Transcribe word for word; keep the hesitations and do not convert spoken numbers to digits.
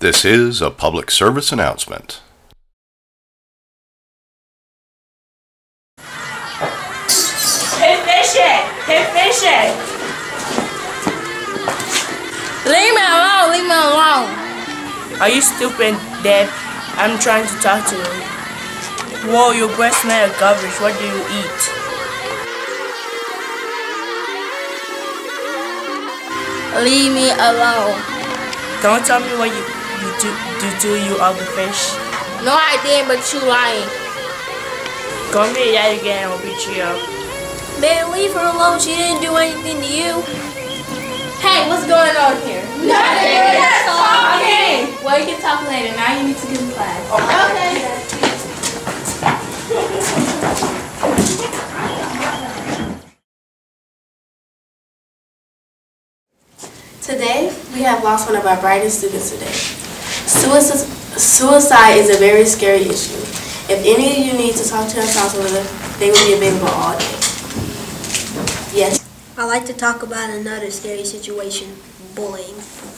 This is a public service announcement. Hey, fishing! Hey, fishing! Leave me alone! Leave me alone! Are you stupid, Deb? I'm trying to talk to you. Whoa, your breath smells like garbage. What do you eat? Leave me alone. Don't tell me what you, you do, do to you ugly fish. No, I didn't, but you lying. Come here yet again, I'll beat you up. Man, leave her alone. She didn't do anything to you. Hey, what's going on here? Nothing. We're just talking. Well, you can talk later. Now you need to get in class. Okay. Today, we have lost one of our brightest students today. Suicide, suicide is a very scary issue. If any of you need to talk to our counselor, they will be available all day. Yes. I'd like to talk about another scary situation, bullying.